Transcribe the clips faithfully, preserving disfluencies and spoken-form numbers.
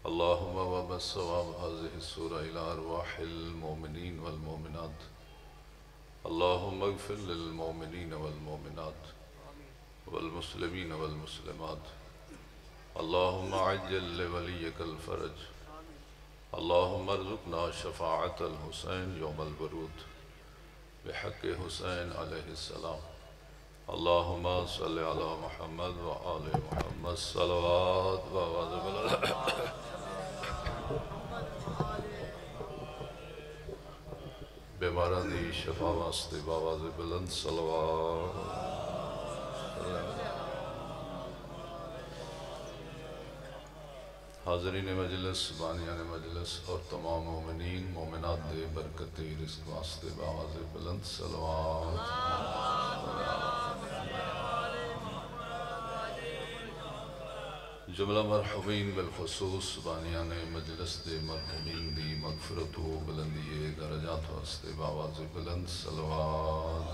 اللهم وبث ثواب هذه السورة إلى أرواح المؤمنين والمؤمنات. اللهم اغفر للمؤمنين والمؤمنات والمسلمين والمسلمات. اللهم عجل لوليك الفرج. اللهم ارزقنا شفاعة الحسين يوم البرود بحق حسين عليه السلام. اللهم صل على محمد وآل محمد صلوات و بمرضی شفا واسطے بآواز بلند صلوات. حاضرین مجلس، بانیان مجلس اور تمام مومنین مومنات دے برکتی رزق واسطے بآواز بلند صلوات. جملہ مرحومین بالخصوص بانیان مجلس دے مرحومین دی مغفرت و بلندی درجات واسطے بآواز بلند صلوات.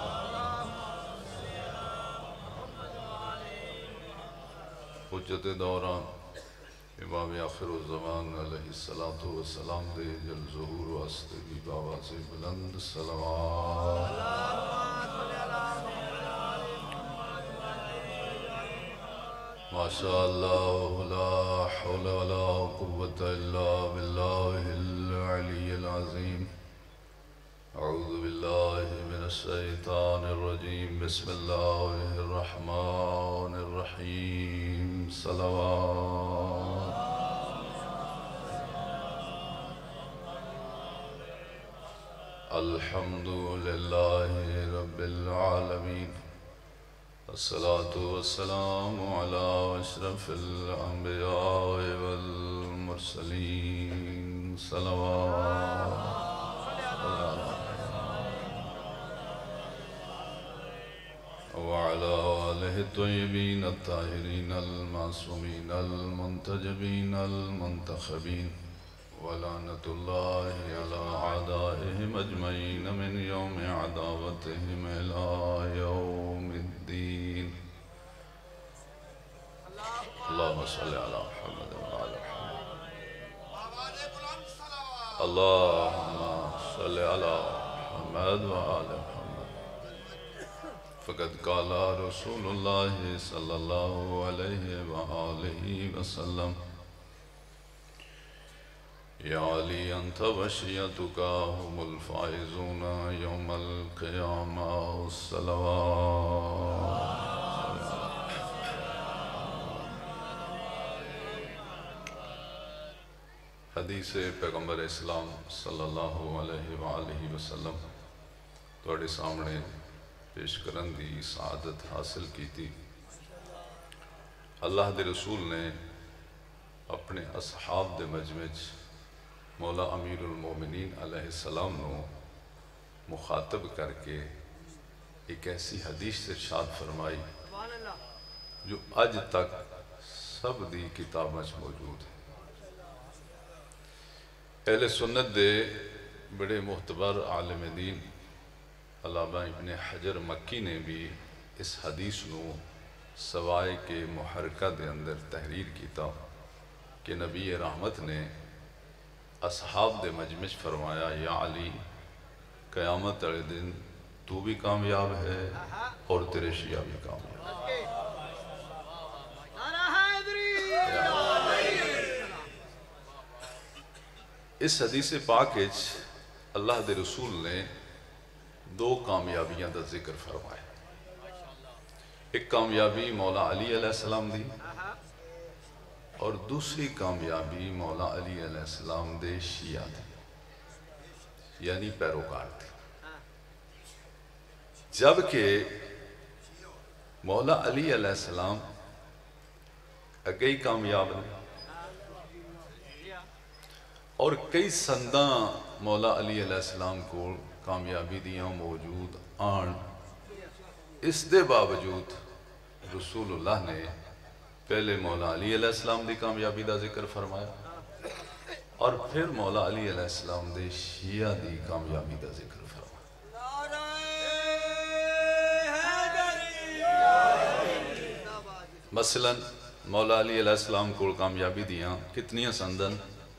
حجت دوران امام آخر الزمان علیہ السلام دے جل ظہور واسطے بھی بآواز بلند صلوات. ماشاءاللہ لا حول ولا قوة الا باللہ العلی العظیم. اعوذ باللہ من الشیطان الرجیم. بسم اللہ الرحمن الرحیم. صلوات. الحمد للہ رب العالمین. الصلاة والسلام على أشرف الأنبياء والمرسلين. صلوات. وعلى آله الطيبين الطاهرين المعصومين المنتجبين المنتخبين. ولعنة الله على أعدائهم أجمعين من يوم عداوتهم إلى يوم الدين. اللهم صل على محمد وعلى محمد. اللهم صل على محمد وعلى محمد. فقد قال رسول الله صلى الله عليه وآله وسلم: يا علي أنت وشيتك هم الفائزون يوم القيامة. الصلوات. حدیث پیغمبر اسلام صلی اللہ علیہ وآلہ وسلم توڑے سامنے پیش کرن دی سعادت حاصل کی تھی. اللہ دے رسول نے اپنے اصحاب دے مجمع مولا امیر المومنین علیہ السلام نو مخاطب کر کے ایک ایسی حدیث سے ارشاد فرمائی جو آج تک سب دی کتابیں موجود ہے. اہل سنت دے بڑے معتبر عالم دین علامہ ابن حجر مکی نے بھی اس حدیث نو سوائے کے محرکہ دے اندر تحریر کیتا کہ نبی رحمت نے اصحاب دے مجمع فرمایا: یا علی، قیامت والے دن تو بھی کامیاب ہے اور تیرے شیعہ بھی کامیاب. اس حدیث پاک وچ اللہ دے رسول نے دو کامیابیاں دا ذکر فرمایا. ایک کامیابی مولا علی علیہ السلام دی اور دوسری کامیابی مولا علی علیہ السلام دے شیعہ دی، یعنی پیروکار تھی. جبکہ مولا علی علیہ السلام اگئی کامیاب نے اور کئی سنداں مولا علی علیہ السلام کو کامیابی دیاں موجود آن. اس دے باوجود رسول اللہ نے پہلے مولا علی علیہ السلام دی کامیابی دا ذکر فرمایا اور پھر مولا علی علیہ السلام دے شیعہ دی کامیابی دا ذکر فرمایا. مثلا مولا علی علیہ السلام کو کامیابی دیاں کتنی سندن؟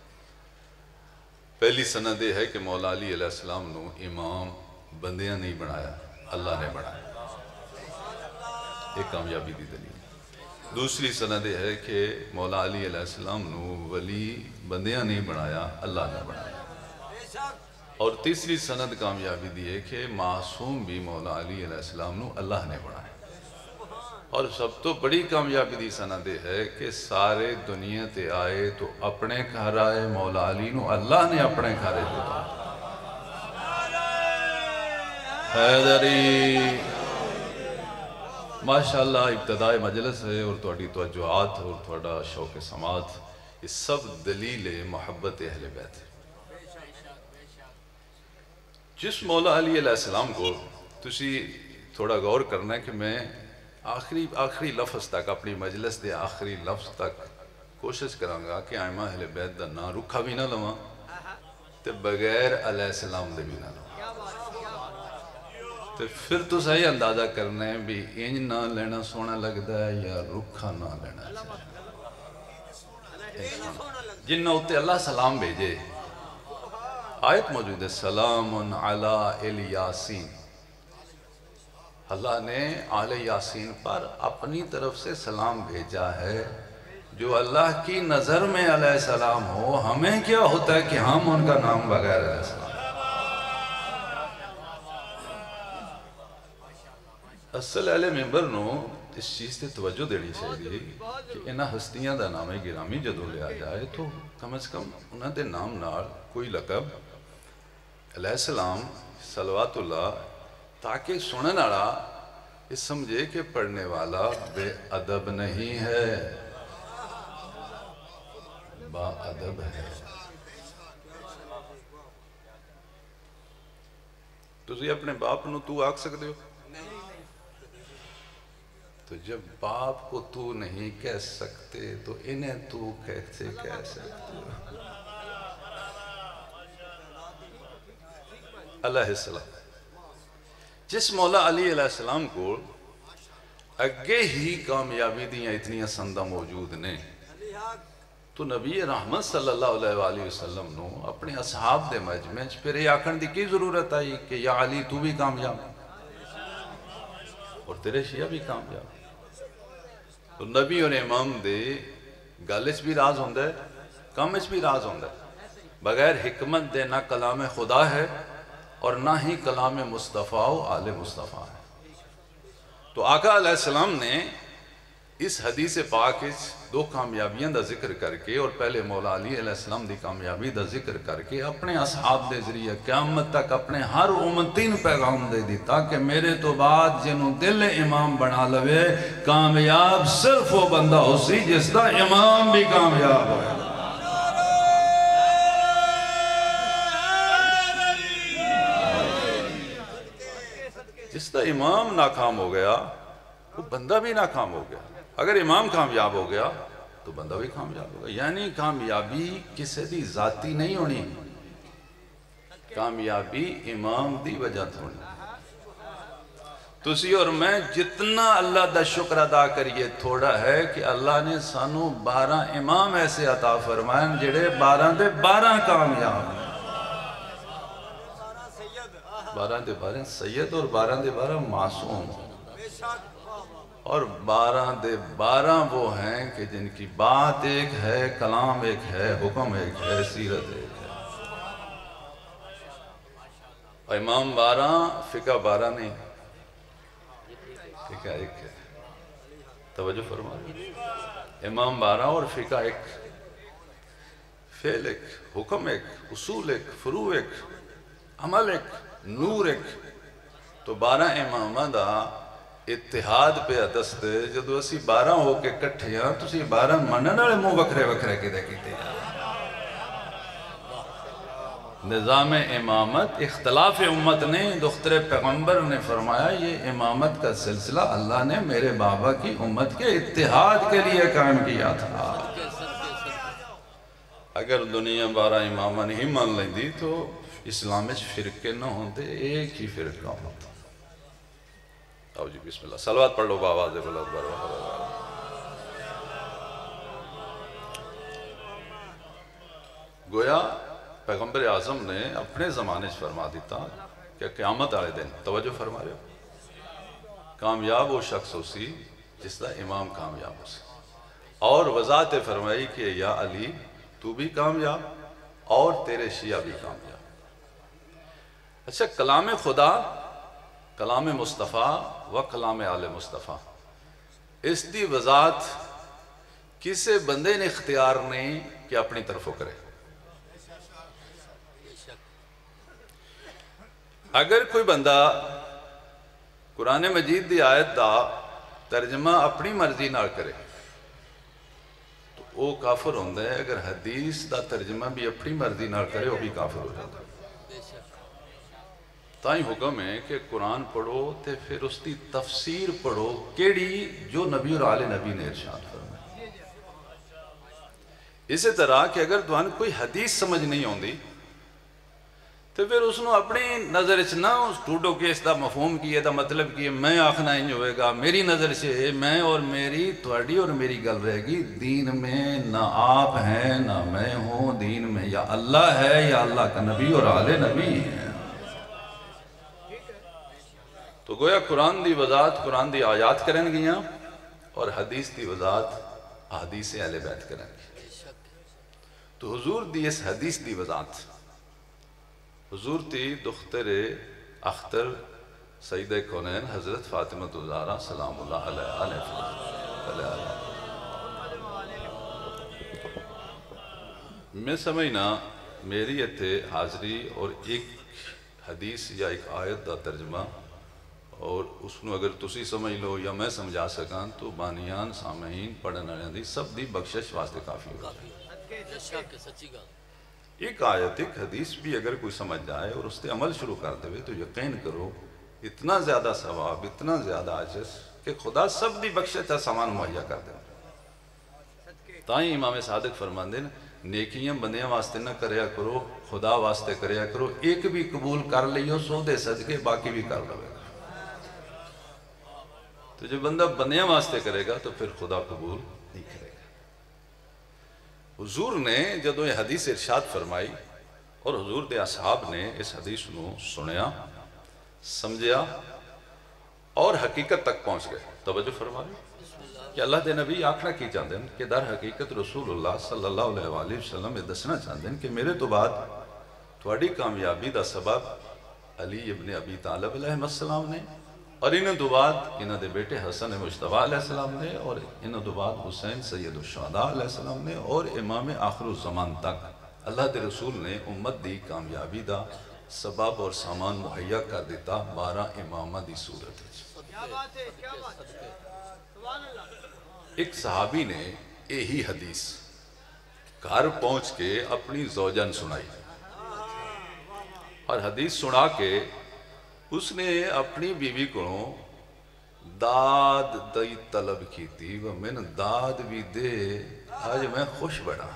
پہلی سند یہ ہے کہ مولا علی علیہ السلام نو امام بندیاں نہیں بنایا، اللہ نے بنایا، ایک کامیابی دی دلیل۔ دوسری سند یہ ہے کہ مولا علی علیہ السلام نو ولی بندیاں نہیں بنایا، اللہ نے بنایا۔ اور تیسری سند کامیابی دی ہے کہ معصوم بھی مولا علی علیہ السلام نو اللہ نے بنایا۔ اور سب تو بڑی کامیابی دی سند ہے کہ سارے دنیا تے آئے تو اپنے گھر آئے، مولا علی نو اللہ نے اپنے گھر دیتا۔ حیدری ماشاءاللہ ابتدائی مجلس ہے اور تھوڑی توجہات اور تھوڑا شوق سماعت، یہ سب دلیل محبت اہل بیت ہے۔ جس مولا علی علیہ السلام کو تسی تھوڑا غور کرنا ہے کہ میں آخری آخری لفظ تک اپنی مجلس دے آخری لفظ تک کوشش کرانگا کہ آئمہ اہل بیت دا نا رکھا بھی نہ لواں تے بغیر علیہ السلام دے بھی نہ لواں، تے پھر تو صحیح اندازہ کرنا ہے بھی انج نہ لینا سونا لگتا ہے یا رکھا نہ لینا چاہیے۔ جنہ ہوتے اللہ سلام بھیجے، آیت موجود ہے سلام علی الیاسین، اللہ نے آل یاسین پر اپنی طرف سے سلام بھیجا ہے۔ جو اللہ کی نظر میں علیہ السلام ہو، ہمیں کیا ہوتا ہے کہ ہم ان کا نام بغیر علیہ السلام۔ اصل اہل ممبر نو اس چیز تے توجہ دینی چاہیے کہ انہاں ہستیاں دا نام گرامی جدو لیا جائے تو کم از کم انہاں دے نام نال کوئی لقب علیہ السلام صلوات اللہ، تاکہ سنن والا اس سمجھے کہ پڑھنے والا بے ادب نہیں ہے، با ادب ہے۔ تسی اپنے باپ نو تو آکھ سکتے ہو؟ تو جب باپ کو تو نہیں کہہ سکتے تو انہیں تو کیسے کہہ سکتے ہو؟ علیہ السلام جس مولا علی علیہ السلام کو اگے ہی کامیابی دیاں اتنی سندہ موجود نے، تو نبی رحمت صلی اللہ علیہ وآلہ وسلم نو اپنے اصحاب دے مجمع پھر یہ آکھن دی کی ضرورت آئی کہ یا علی تو بھی کامیاب اور تیرے شیعہ بھی کامیاب۔ تو نبی اور امام دے گالچ بھی راز ہوندہ ہے، کامچ بھی راز ہوندہ ہے، بغیر حکمت دے نہ کلام خدا ہے اور نہ ہی کلام مصطفیٰ و آل مصطفیٰ ہے۔ تو آقا علیہ السلام نے اس حدیث پاک دو کامیابیاں دا ذکر کر کے اور پہلے مولا علی علیہ السلام دی کامیابی دا ذکر کر کے اپنے اصحاب دے ذریعے قیامت تک اپنے ہر امتین پیغام دے دی تاکہ میرے تو بعد جنہوں دل امام بنا لوے، کامیاب صرف وہ بندہ ہو سی جس دا امام بھی کامیاب ہوئے۔ جس دا امام ناکام ہو گیا وہ بندہ بھی ناکام ہو گیا، اگر امام کامیاب ہو گیا تو بندہ بھی کامیاب ہو گیا۔ یعنی کامیابی کسی دی ذاتی نہیں ہونی، کامیابی امام دی وجہ تھونی۔ تسی اور میں جتنا اللہ دا شکر ادا کریے تھوڑا ہے کہ اللہ نے سانو بارہ امام ایسے عطا فرمائیں جڑے بارہ دے بارہ کامیاب ہیں، بارہ دے بارہ سید اور بارہ دے بارہ معصوم، اور بارہ دے بارہ وہ ہیں کہ جن کی بات ایک ہے، کلام ایک ہے، حکم ایک ہے، سیرت ایک ہے۔ اور امام بارہ، فقہ بارہ نہیں، فقہ ایک ہے، توجہ فرما۔ امام بارہ اور فقہ ایک، فعل ایک، حکم ایک، اصول ایک، فروع ایک، عمل ایک، نور ایک۔ تو بارہ امامہ دا اتحاد پہ دستے جدو اسی بارہ ہو کے کٹھے ہیں تو اسی بارہ منن والے منہ وکھرے وکھرے کدے کیتے ہیں۔ نظام امامت اختلاف امت نے، دختر پیغمبر نے فرمایا یہ امامت کا سلسلہ اللہ نے میرے بابا کی امت کے اتحاد کے لیے قائم کیا تھا۔ اگر دنیا بارہ امامہ نہیں مان لیں دی تو اسلام میں فرقے نہ ہوتے، ایک ہی فرقہ ہوتا۔ آؤ جی بسم اللہ، صلوات پڑھ لو بآواز بلند بر وحر۔ گویا پیغمبر اعظم نے اپنے زمانے سے فرما دیتا کہ قیامت والے دن توجہ فرما رہے ہو کامیاب وہ شخص ہو سی جس کا امام کامیاب ہو سی اور وضاحت فرمائی کہ یا علی تو بھی کامیاب اور تیرے شیعہ بھی کامیاب۔ اچھا کلام خدا، کلام مصطفیٰ و کلام آل مصطفیٰ اس دی وضاحت کسے بندے نے اختیار نہیں کہ اپنی طرفوں کرے۔ اگر کوئی بندہ قرآن مجید دی آیت دا ترجمہ اپنی مرضی نہ کرے تو وہ کافر ہوندہ ہے، اگر حدیث دا ترجمہ بھی اپنی مرضی نہ کرے وہ بھی کافر ہو جاتا ہے۔ تائیں حکم ہے کہ قرآن پڑھو تے پھر اس دی تفسیر پڑھو کیڑی جو نبی اور آل نبی نے ارشاد فرمایا۔ اسی طرح کہ اگر تمہیں کوئی حدیث سمجھ نہیں ہوندی تو پھر اس نے اپنی نظر سے نہ ٹوٹو کہ اس دا مفہوم کیے دا مطلب کیے میں آخنا ہی ہوئے گا میری نظر سے میں اور میری تھوڑی اور میری گل رہے گی۔ دین میں نہ آپ ہیں نہ میں ہوں، دین میں یا اللہ ہے یا اللہ کا نبی اور آل نبی ہیں۔ تو گویا قرآن دی وضاحت قرآن دی آیات کریں گیاں اور حدیث دی وضاحت حدیث اہل بیت کریں گی۔ تو حضور دی اس حدیث دی وضاحت حضور تی دختر اختر سیدہ کونین حضرت فاطمہ الزہرا سلام اللہ علیہ علیہ۔ میں سمجھنا میری اتھے حاضری اور ایک حدیث یا ایک آیت دا ترجمہ اور اس نو اگر تسی سمجھ لو یا میں سمجھا سکاں تو بانیان سامعین پڑھن والے دی سب دی بخشش واسطے کافی ہو جائے۔ ایک آیت ایک حدیث بھی اگر کوئی سمجھ جائے اور اس تے عمل شروع کر دے تو یقین کرو اتنا زیادہ ثواب اتنا زیادہ عجز کہ خدا سب دی بخشش کا سامان مہیا کر دے۔ تائیں امام صادق فرماندے نیکیاں بندیاں واسطے نہ کریا کرو خدا واسطے کریا کرو، ایک بھی قبول کر لیو سو دے صدقے باقی بھی کر لو۔ تو جو بندہ بندیاں واسطے کرے گا تو پھر خدا قبول نہیں کرے گا۔ حضور نے جدو یہ حدیث ارشاد فرمائی اور حضور دے اصحاب نے اس حدیث نو سنیا سمجھیا اور حقیقت تک پہنچ گئے۔ توجہ فرمائی کہ اللہ دے نبی آکھنا کی چاہتے ہیں کہ در حقیقت رسول اللہ صلی اللہ علیہ وآلہ وسلم یہ دسنا چاہتے ہیں کہ میرے تو بعد تھوڑی کامیابی دا سبب علی ابن ابی طالب علیہ السلام نے اور انہوں دو بعد انہوں دے بیٹے حسن مجتبیٰ علیہ السلام نے اور انہوں دو بعد حسین سید الشہداء علیہ السلام نے اور امام آخر الزمان تک اللہ دے رسول نے امت دی کامیابی دا سبب اور سامان مہیا کر دیتا بارہ امامہ دی صورت ہے۔ ایک صحابی نے یہی حدیث گھر پہنچ کے اپنی زوجن سنائی اور حدیث سنا کے اس نے اپنی بیوی کو داد دی طلب کی تھی وہ میں نے داد بھی دے آج میں خوش بڑا۔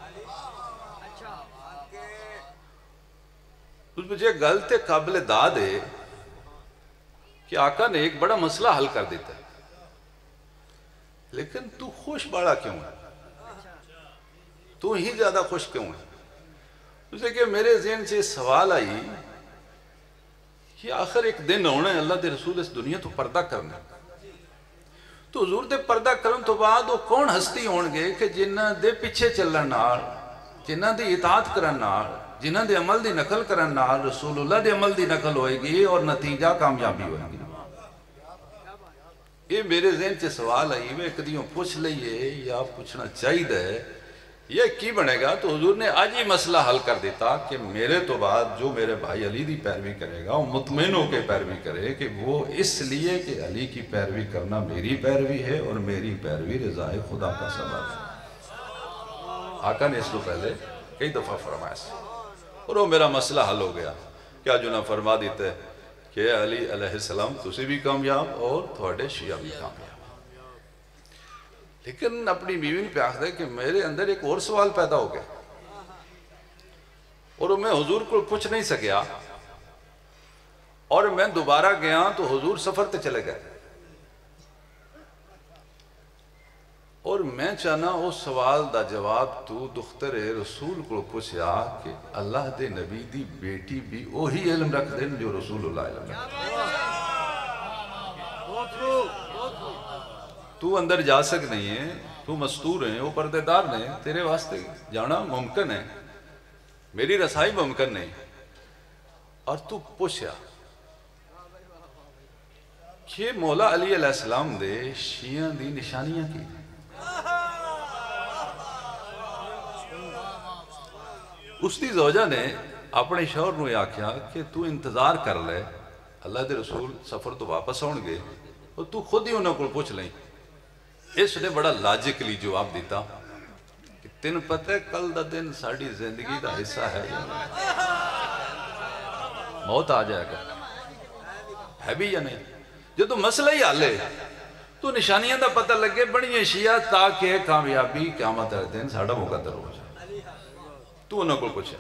اس مجھے گلتے قابل داد ہے کہ آقا نے ایک بڑا مسئلہ حل کر دیتا ہے لیکن تو خوش بڑا کیوں ہے تو ہی زیادہ خوش کیوں ہے؟ اسے کہ میرے ذہن سے سوال آئی کہ آخر ایک دن ہونا ہے اللہ دے رسول اس دنیا تو پردہ کرنا تو حضور دے پردہ کرن تو بعد وہ کون ہستی ہونگے کہ جنہ دے پیچھے چلن نال جنہ دے اطاعت کرن نال جنہ دے عمل دی نقل کرن نال رسول اللہ دے عمل دی نقل ہوئے گی اور نتیجہ کامیابی ہوئے گی۔ یہ میرے ذہن سے سوال آئی میں ایک دیوں پوچھ لئیے یا پوچھنا چاہید ہے یہ کی بنے گا تو حضور نے آج ہی مسئلہ حل کر دیتا کہ میرے تو بعد جو میرے بھائی علی دی پیروی کرے گا وہ مطمئن ہو کے پیروی کرے کہ وہ اس لیے کہ علی کی پیروی کرنا میری پیروی ہے اور میری پیروی رضائے خدا کا سبب ہے۔ آقا نے اس کو پہلے کئی دفعہ فرمایا سے اور وہ میرا مسئلہ حل ہو گیا کیا جو نہ فرما دیتے کہ علی علیہ السلام تسی بھی کامیاب اور تھوڑے شیعہ بھی کامیاب۔ لیکن اپنی بیوی نے پیاکھ دے کہ میرے اندر ایک اور سوال پیدا ہو گیا اور میں حضور کو پوچھ نہیں سکیا اور میں دوبارہ گیا تو حضور سفر تے چلے گئے اور میں چاہنا اس سوال دا جواب تو دختر رسول کو پوچھا کہ اللہ دے نبی دی بیٹی بھی وہی علم رکھ دیں جو رسول اللہ علم رکھ دیں. تو اندر جا سک نہیں ہے، تو مستور ہیں، وہ پردے دار نہیں، تیرے واسطے جانا ممکن ہے، میری رسائی ممکن نہیں. اور تو پوچھا کہ مولا علی علیہ السلام دے شیعہ دی نشانیاں کی. اس دی زوجہ نے اپنے شوہر نو آکھیا کہ تو انتظار کر لے، اللہ دے رسول سفر تو واپس آن گے اور تو خود ہی انہوں کو پوچھ لیں. اس نے بڑا لاجکلی جواب دیتا کہ تین پتہ ہے کل دا دن ساڑی زندگی دا حصہ ہے، موت آ جائے گا، ہے بھی یا نہیں؟ جو تو مسئلہ ہی حل ہے تو نشانیاں دا پتہ لگے بڑی شیعہ تاکہ کامیابی قیامت ہے دن ساڑا مقدر ہو جائے. تو انہوں کو پوچھا.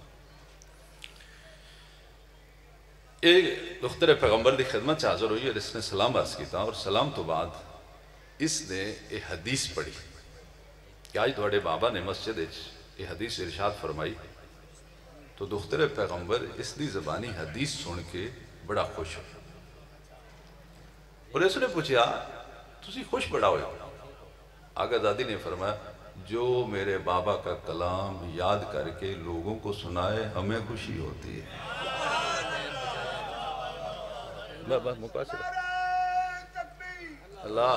ایک دختر پیغمبر دی خدمت سے حاضر ہوئی اور اس نے سلام عرض کیتا اور سلام تو بعد اس نے ایک حدیث پڑھی کہ آج توڑے بابا نے مسجد ایک حدیث ارشاد فرمائی. تو دختر پیغمبر اس دی زبانی حدیث سن کے بڑا خوش ہو اور اس نے پوچھا تسی خوش بڑا ہوئے؟ آقا زادی نے فرمایا جو میرے بابا کا کلام یاد کر کے لوگوں کو سنائے ہمیں خوشی ہوتی ہے. بس مقاصد اللہ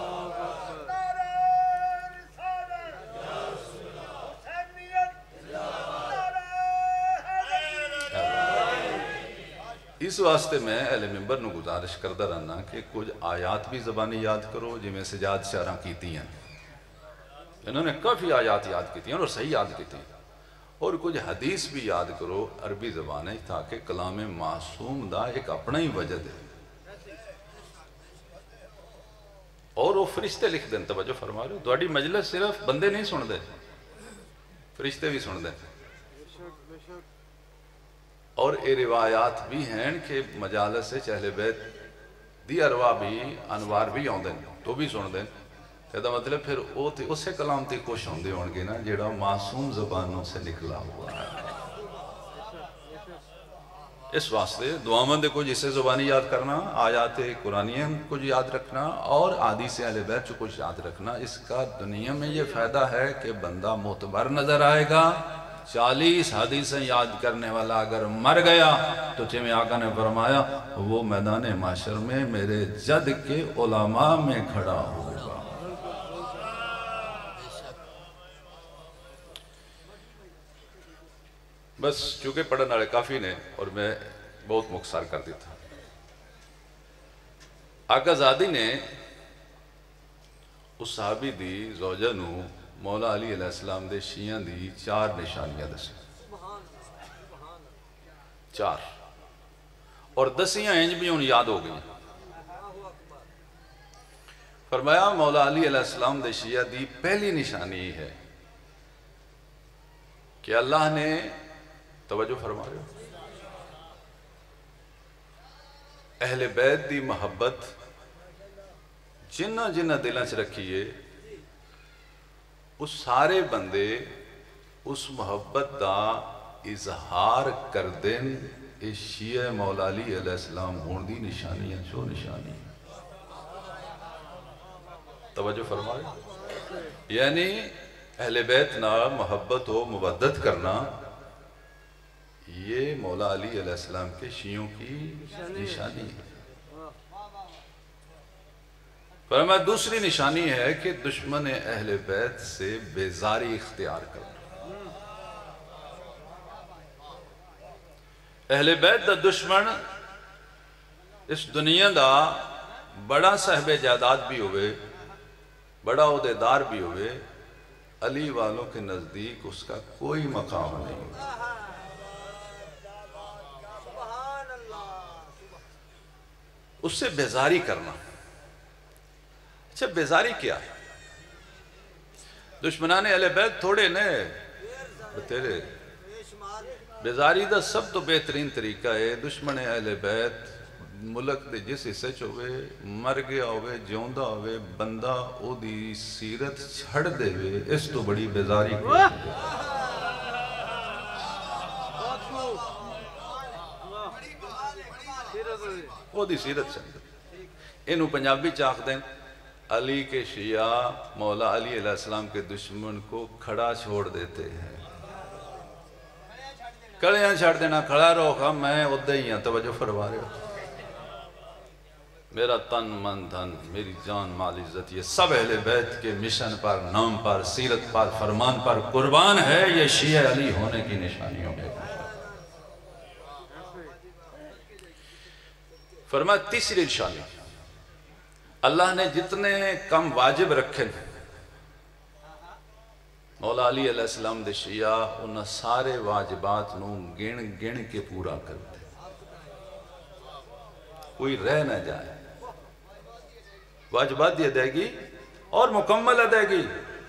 اس واسطے میں اہل منبر نو گزارش کردہ رہنا کہ کچھ آیات بھی زبانی یاد کرو جی میں سجاد شعراں کیتی ہیں. انہوں نے کافی آیات یاد کیتی ہیں اور صحیح یاد کیتی ہیں. اور کچھ حدیث بھی یاد کرو عربی زبانیں تاکہ کلام معصوم دا ایک اپنا ہی وجد ہے. اور وہ فرشتے لکھ دیں. توجہ فرما رہے ہو دوڑی مجلس صرف بندے نہیں سن دے، فرشتے بھی سن دیں. اور یہ روایات بھی ہیں کہ مجالس سے اہل بیت دی ارواح بھی انوار بھی آن دیں تو بھی سن دیں. یہ مطلب پھر وہ تھی اسے کلام تی خوش ہوں دے ہونگے نا جیڑا معصوم زبانوں سے نکلا ہوا ہے. اس واسطے دعامن دے کچھ اسے زبانی یاد کرنا، آیات قرآنیاں کچھ یاد رکھنا اور حدیث اہل بیت جو کچھ یاد رکھنا. اس کا دنیا میں یہ فائدہ ہے کہ بندہ معتبر نظر آئے گا. چالیس حدیثیں یاد کرنے والا اگر مر گیا تو چیمیں آقا نے فرمایا وہ میدان معاشر میں میرے جد کے علماء میں کھڑا ہوگا. بس چونکہ پڑھنے والے کافی نے اور میں بہت مختصر کر دیتا. آقا زادی نے اس صحابی دی زوجہ نو مولا علی علیہ السلام دے شیعہ دی چار نشانیاں دسی. چار اور دسیاں انج بھی ان یاد ہو گئی. فرمایا مولا علی علیہ السلام دے شیعہ دی پہلی نشانی ہے کہ اللہ نے توجہ فرما رہے ہو اہل بیت دی محبت جنہ جنہ دلوں سے رکھیے اس سارے بندے اس محبت دا اظہار کر دیں. اس شیعہ مولا علی علیہ السلام ہون دی نشانیاں چو نشانی. توجہ فرما رہے یعنی اہل بیت نا محبت و مودت کرنا یہ مولا علی علیہ السلام کے شیعوں کی نشانی ہے. فرمایا دوسری نشانی ہے کہ دشمن اہل بیت سے بیزاری اختیار کرنا. اہل بیت دا دشمن اس دنیا دا بڑا صاحب جائیداد بھی ہوئے، بڑا عہدیدار بھی ہوئے، علی والوں کے نزدیک اس کا کوئی مقام نہیں. اس سے بیزاری کرنا. اچھا بیزاری کیا ہے؟ دشمنان اہل بیت تھوڑے نے بتیرے. بیزاری دا سب تو بہترین طریقہ ہے دشمن اہل بیت ملک دے جس حصے چ ہوئے مر گیا ہوئے جیوندا ہوئے بندہ او دی سیرت چھڑ دے ہوئے اس تو بڑی بیزاری کوئی او دی سیرت چھڑ دے انہوں پنجابی چاک دیں علی کے شیعہ مولا علی علیہ السلام کے دشمن کو کھڑا چھوڑ دیتے ہیں کڑیاں چھڑ دینا کھڑا رہو میں ادھے ہی ہاں توجہ فرما رہے ہو میرا تن من دھن میری جان مال عزت یہ سب اہل بیت کے مشن پر نام پر سیرت پر فرمان پر قربان ہے یہ شیعہ علی ہونے کی نشانیوں میں فرمایا تیسری نشانی اللہ نے جتنے کم واجب رکھے مولا علی علیہ السلام دے شیعہ انہاں سارے واجبات نو گن گن کے پورا کرتے کوئی رہ نہ جائے واجبات دی ادائیگی اور مکمل ادائیگی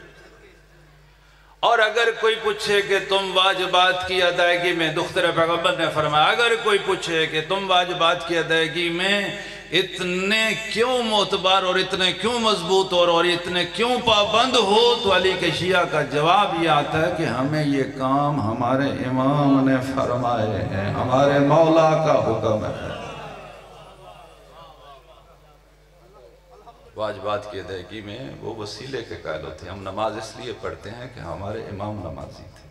اور اگر کوئی پوچھے کہ تم واجبات کی ادائیگی میں دختر پیغمبر نے فرمایا اگر کوئی پوچھے کہ تم واجبات کی ادائیگی میں اتنے کیوں معتبر اور اتنے کیوں مضبوط اور اور اتنے کیوں پابند ہو تو علی کے شیعہ کا جواب یہ آتا ہے کہ ہمیں یہ کام ہمارے امام نے فرمائے ہیں ہمارے مولا کا حکم ہے واجبات کی ادائیگی میں وہ وسیلے کے قائل ہوتے ہیں ہم نماز اس لیے پڑھتے ہیں کہ ہمارے امام نمازی تھے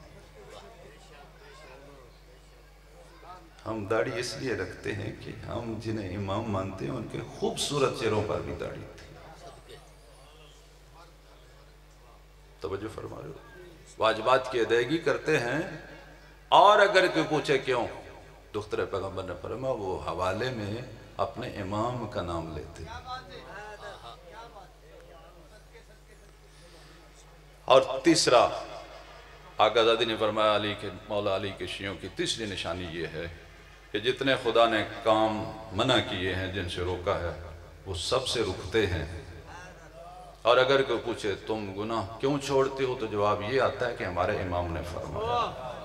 ہم داڑھی اس لیے رکھتے ہیں کہ ہم جنہیں امام مانتے ہیں ان کے خوبصورت چہروں پر بھی داڑھی تھی توجہ فرما رہے ہو واجبات کی ادائیگی کرتے ہیں اور اگر کوئی پوچھے کیوں دختر پیغمبر نے فرمایا وہ حوالے میں اپنے امام کا نام لیتے اور تیسرا آقا زادی نے فرمایا علی کے مولا علی کے شیعوں کی تیسری نشانی یہ ہے کہ جتنے خدا نے کام منع کیے ہیں جن سے روکا ہے وہ سب سے رکتے ہیں اور اگر کوئی پوچھے تم گناہ کیوں چھوڑتے ہو تو جواب یہ آتا ہے کہ ہمارے امام نے فرمایا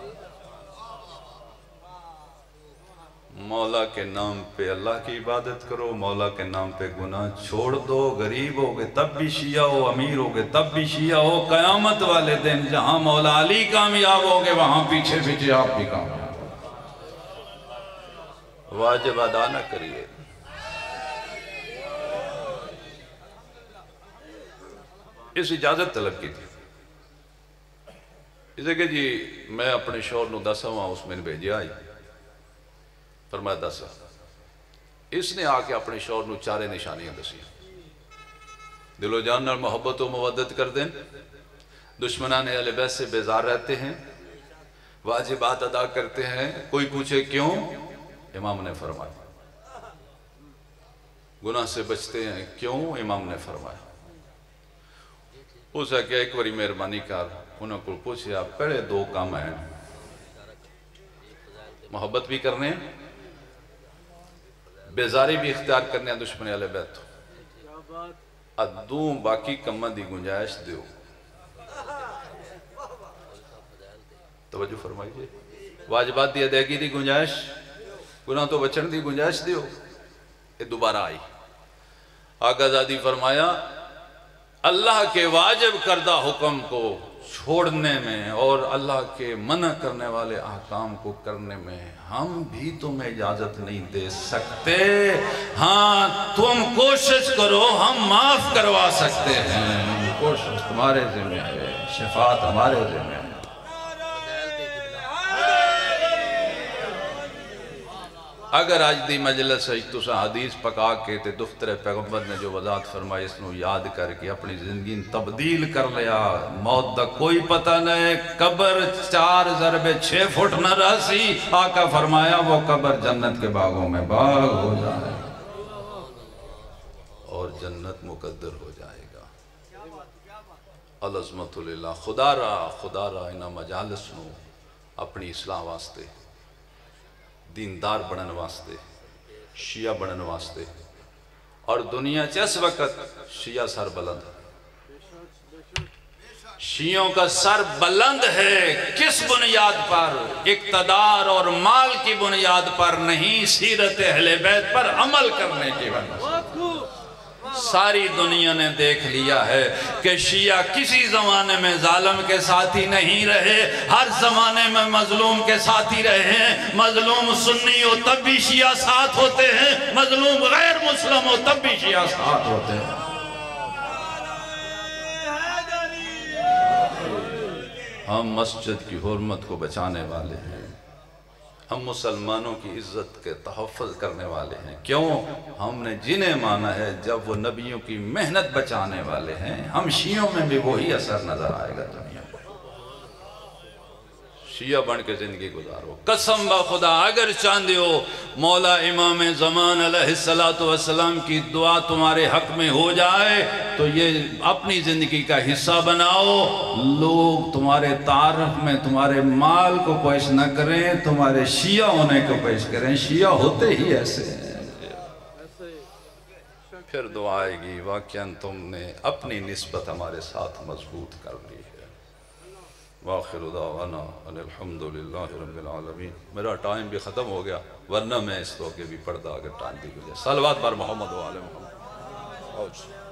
مولا کے نام پہ اللہ کی عبادت کرو مولا کے نام پہ گناہ چھوڑ دو غریب ہوگے تب بھی شیعہ ہو امیر ہوگے تب بھی شیعہ ہو قیامت والے دن جہاں مولا علی کامیاب ہوگے وہاں پیچھے پیچھے آپ بھی کامیاب واجب ادا نہ کریے اس اجازت طلب کی تھی اسے کہ جی میں اپنے شوہر نو دسا ہوا اس میں نے بھیجے آئی فرمایا دسا اس نے آ کے اپنے شوہر نو چارے نشانیاں دسی دل و جان اور محبت و مودت کر دیں دشمنان اہل بیت سے بیزار رہتے ہیں واجبات ادا کرتے ہیں کوئی پوچھے کیوں امام نے فرمایا گناہ سے بچتے ہیں کیوں امام نے فرمایا اسے کہ ایک باری مہربانی کر انہوں کو پوچھے آپ پہلے دو کام ہیں محبت بھی کرنے بیزاری بھی اختیار کرنے دشمن اہل بیت ادوں باقی کمہ دی گنجائش دیو توجہ فرمائیے واجبات دی ادائیگی دی گنجائش گناہ تو بچن دی گنجائش دیو یہ دوبارہ آئی آقا زادی فرمایا اللہ کے واجب کردہ حکم کو چھوڑنے میں اور اللہ کے منع کرنے والے احکام کو کرنے میں ہم بھی تمہیں اجازت نہیں دے سکتے ہاں تم کوشش کرو ہم معاف کروا سکتے ہیں کوشش تمہارے ذمہ ہے شفاعت ہمارے ذمہ ہے اگر آج دی مجلس ہے تو سا حدیث پکا کے تے دفتر پیغمبر نے جو وضاحت فرمائی اس نو یاد کر کے اپنی زندگی تبدیل کر لیا موت دا کوئی پتہ نہیں قبر چار ضرب چھ فٹ نہ رہسی آقا فرمایا وہ قبر جنت کے باغوں میں باغ ہو جائے اور جنت مقدر ہو جائے گا العظمت للہ خدا را خدا را انہا مجالس نو اپنی اصلاح واسطے دیندار بنن واسطے شیعہ بنن واسطے اور دنیا چیس وقت شیعہ سر بلند شیعوں کا سر بلند ہے کس بنیاد پر؟ اقتدار اور مال کی بنیاد پر نہیں، سیرت اہل بیت پر عمل کرنے کی وجہ سے۔ ساری دنیا نے دیکھ لیا ہے کہ شیعہ کسی زمانے میں ظالم کے ساتھی نہیں رہے، ہر زمانے میں مظلوم کے ساتھی رہے ہیں۔ مظلوم سنی ہو تب بھی شیعہ ساتھ ہوتے ہیں، مظلوم غیر مسلم ہو تب بھی شیعہ ساتھ ہوتے ہیں۔ ہم مسجد کی حرمت کو بچانے والے ہیں، ہم مسلمانوں کی عزت کے تحفظ کرنے والے ہیں۔ کیوں؟ ہم نے جنہیں مانا ہے جب وہ نبیوں کی محنت بچانے والے ہیں۔ ہم شیعوں میں بھی وہی اثر نظر آئے گا دنیا میں۔ شیعہ بن کے زندگی گزارو، قسم با خدا اگر چاندے ہو مولا امام زمان علیہ السلام کی دعا تمہارے حق میں ہو جائے تو یہ اپنی زندگی کا حصہ بناؤ۔ لوگ تمہارے تعارف میں تمہارے مال کو پیش نہ کریں، تمہارے شیعہ ہونے کو پیش کریں۔ شیعہ ہوتے ہی ایسے ہیں، پھر دعا آئے گی واقعاً تم نے اپنی نسبت ہمارے ساتھ مضبوط کر لی ہے۔ وآخر دعوانا ان الحمدللہ رب العالمین۔ میرا ٹائم بھی ختم ہو گیا ورنہ میں اس تو کے بھی پڑھتا اگر ٹائم بھی گزرے۔ صلوات پر محمد و آل محمد۔